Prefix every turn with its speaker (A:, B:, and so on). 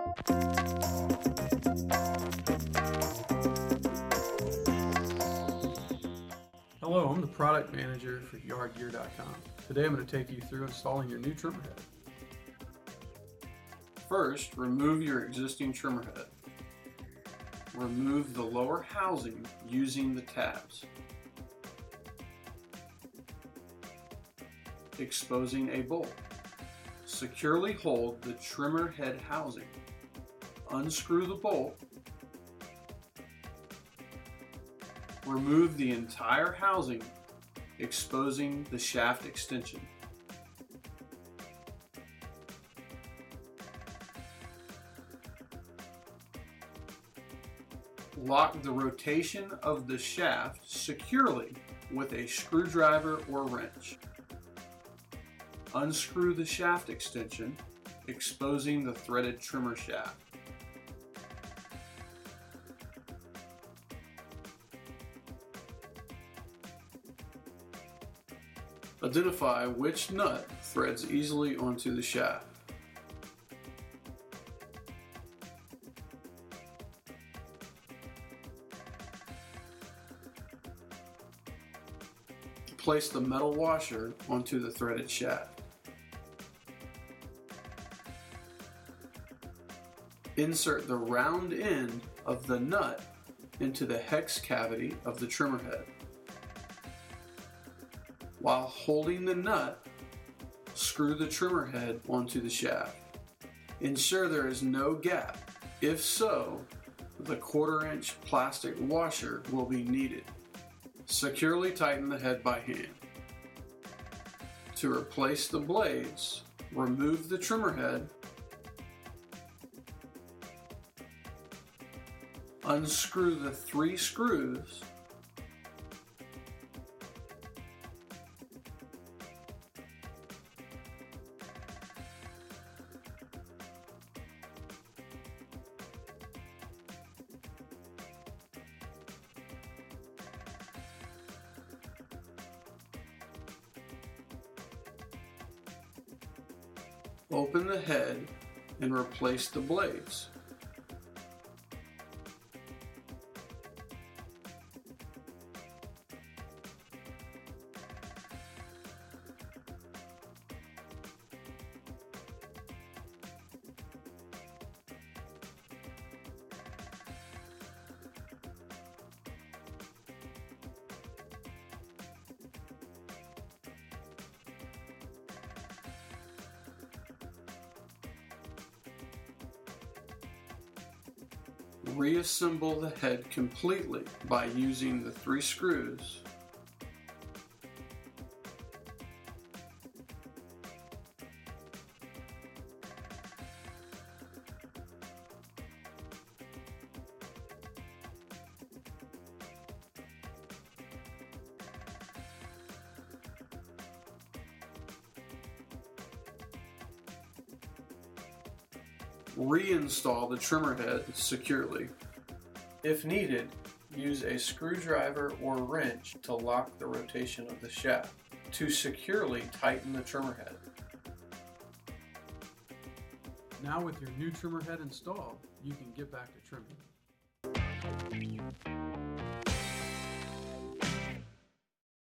A: Hello, I'm the product manager for yardgear.com. Today I'm going to take you through installing your new trimmer head. First, remove your existing trimmer head. Remove the lower housing using the tabs, exposing a bolt. Securely hold the trimmer head housing. Unscrew the bolt. Remove the entire housing, exposing the shaft extension. Lock the rotation of the shaft securely with a screwdriver or wrench. Unscrew the shaft extension, exposing the threaded trimmer shaft. Identify which nut threads easily onto the shaft. Place the metal washer onto the threaded shaft. Insert the round end of the nut into the hex cavity of the trimmer head. While holding the nut, screw the trimmer head onto the shaft. Ensure there is no gap. If so, the 1/4-inch plastic washer will be needed. Securely tighten the head by hand. To replace the blades, remove the trimmer head, unscrew the 3 screws, open the head and replace the blades. Reassemble the head completely by using the 3 screws. Reinstall the trimmer head securely. If needed, use a screwdriver or wrench to lock the rotation of the shaft to securely tighten the trimmer head. Now with your new trimmer head installed, you can get back to trimming.